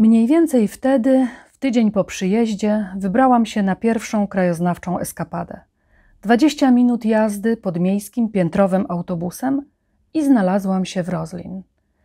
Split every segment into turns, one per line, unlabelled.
Mniej więcej wtedy, w tydzień po przyjeździe, wybrałam się na pierwszą krajoznawczą eskapadę. 20 minut jazdy podmiejskim piętrowym autobusem i znalazłam się w Roslin.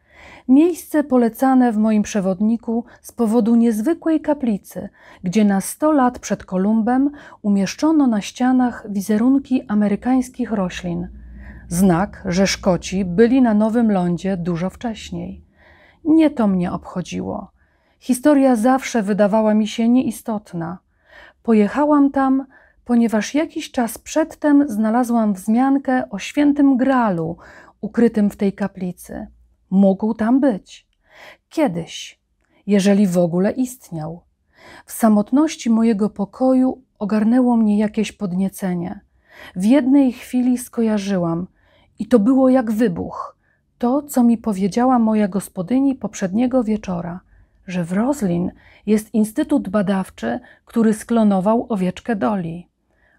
Miejsce polecane w moim przewodniku z powodu niezwykłej kaplicy, gdzie na 100 lat przed Kolumbem umieszczono na ścianach wizerunki amerykańskich roślin. Znak, że Szkoci byli na Nowym Lądzie dużo wcześniej. Nie to mnie obchodziło. Historia zawsze wydawała mi się nieistotna. Pojechałam tam, ponieważ jakiś czas przedtem znalazłam wzmiankę o świętym Graalu ukrytym w tej kaplicy. Mógł tam być. Kiedyś, jeżeli w ogóle istniał. W samotności mojego pokoju ogarnęło mnie jakieś podniecenie. W jednej chwili skojarzyłam, i to było jak wybuch, to, co mi powiedziała moja gospodyni poprzedniego wieczora, że w Roslin jest instytut badawczy, który sklonował owieczkę Dolly.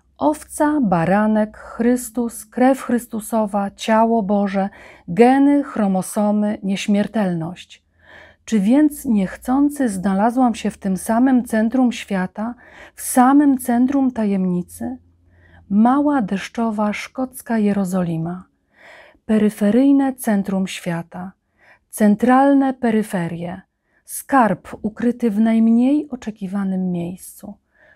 Owca, baranek, Chrystus, krew Chrystusowa, ciało Boże, geny, chromosomy, nieśmiertelność. Czy więc niechcący znalazłam się w tym samym centrum świata, w samym centrum tajemnicy? Mała deszczowa szkocka Jerozolima, peryferyjne centrum świata, centralne peryferie, skarb ukryty w najmniej oczekiwanym miejscu.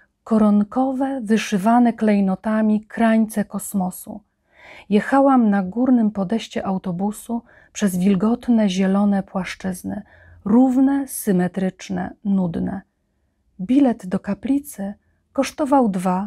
Koronkowe, wyszywane klejnotami krańce kosmosu. Jechałam na górnym podejście autobusu przez wilgotne, zielone płaszczyzny, równe, symetryczne, nudne. Bilet do kaplicy kosztował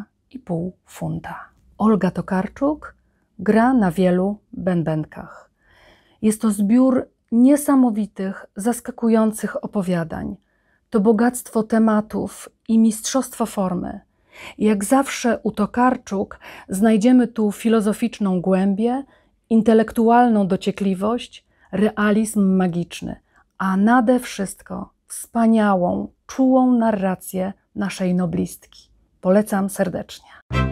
2,5 funta. Olga Tokarczuk gra na wielu bębenkach. Jest to zbiór niesamowitych, zaskakujących opowiadań. To bogactwo tematów i mistrzostwo formy. Jak zawsze u Tokarczuk znajdziemy tu filozoficzną głębię, intelektualną dociekliwość, realizm magiczny, a nade wszystko wspaniałą, czułą narrację naszej noblistki. Polecam serdecznie.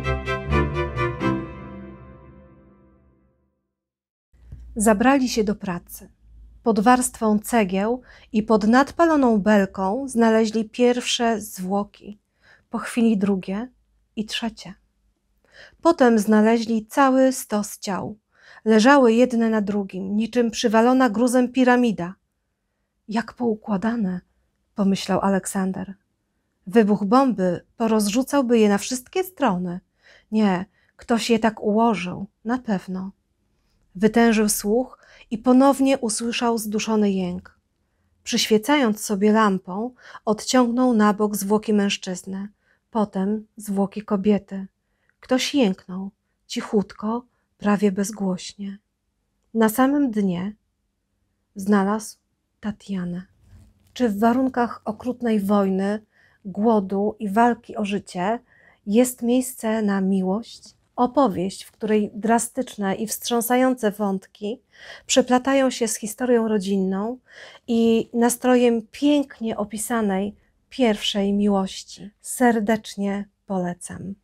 Zabrali się do pracy. Pod warstwą cegieł i pod nadpaloną belką znaleźli pierwsze zwłoki, po chwili drugie i trzecie. Potem znaleźli cały stos ciał. Leżały jedne na drugim, niczym przywalona gruzem piramida. Jak poukładane, pomyślał Aleksander. Wybuch bomby porozrzucałby je na wszystkie strony. Nie, ktoś je tak ułożył, na pewno. Wytężył słuch i ponownie usłyszał zduszony jęk. Przyświecając sobie lampą, odciągnął na bok zwłoki mężczyzny, potem zwłoki kobiety. Ktoś jęknął, cichutko, prawie bezgłośnie. Na samym dnie znalazł Tatianę. Czy w warunkach okrutnej wojny, głodu i walki o życie jest miejsce na miłość? Opowieść, w której drastyczne i wstrząsające wątki przeplatają się z historią rodzinną i nastrojem pięknie opisanej pierwszej miłości. Serdecznie polecam.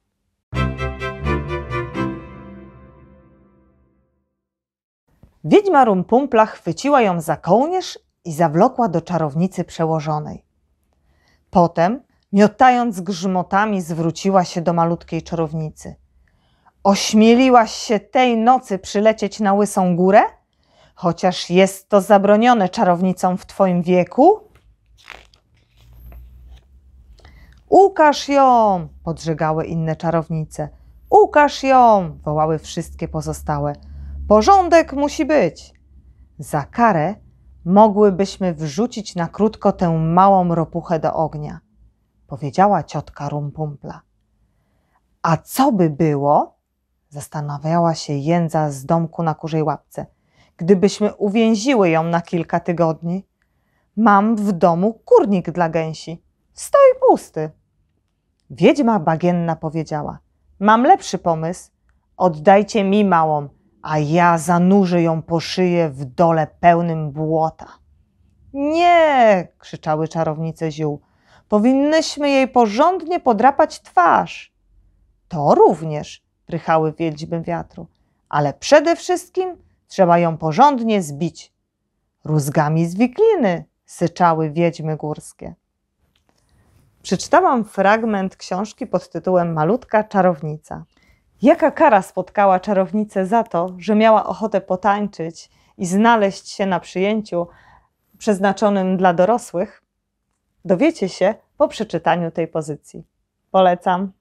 Wiedźma Rumpumpla chwyciła ją za kołnierz i zawlokła do czarownicy przełożonej. Potem, miotając grzmotami, zwróciła się do malutkiej czarownicy. Ośmieliłaś się tej nocy przylecieć na Łysą Górę? Chociaż jest to zabronione czarownicom w twoim wieku? Ukaż ją! Podżegały inne czarownice. Ukaż ją! Wołały wszystkie pozostałe. Porządek musi być. Za karę mogłybyśmy wrzucić na krótko tę małą ropuchę do ognia, powiedziała ciotka Rumpumpla. A co by było? Zastanawiała się Jędza z domku na kurzej łapce. Gdybyśmy uwięziły ją na kilka tygodni. Mam w domu kurnik dla gęsi. Stoi pusty. Wiedźma bagienna powiedziała. Mam lepszy pomysł. Oddajcie mi małą, a ja zanurzę ją po szyję w dole pełnym błota. Nie, krzyczały czarownice ziół. Powinnyśmy jej porządnie podrapać twarz. To również, prychały wiedźmy wiatru, ale przede wszystkim trzeba ją porządnie zbić. Rózgami z wikliny, syczały wiedźmy górskie. Przeczytałam fragment książki pod tytułem Malutka czarownica. Jaka kara spotkała czarownicę za to, że miała ochotę potańczyć i znaleźć się na przyjęciu przeznaczonym dla dorosłych? Dowiecie się po przeczytaniu tej pozycji. Polecam.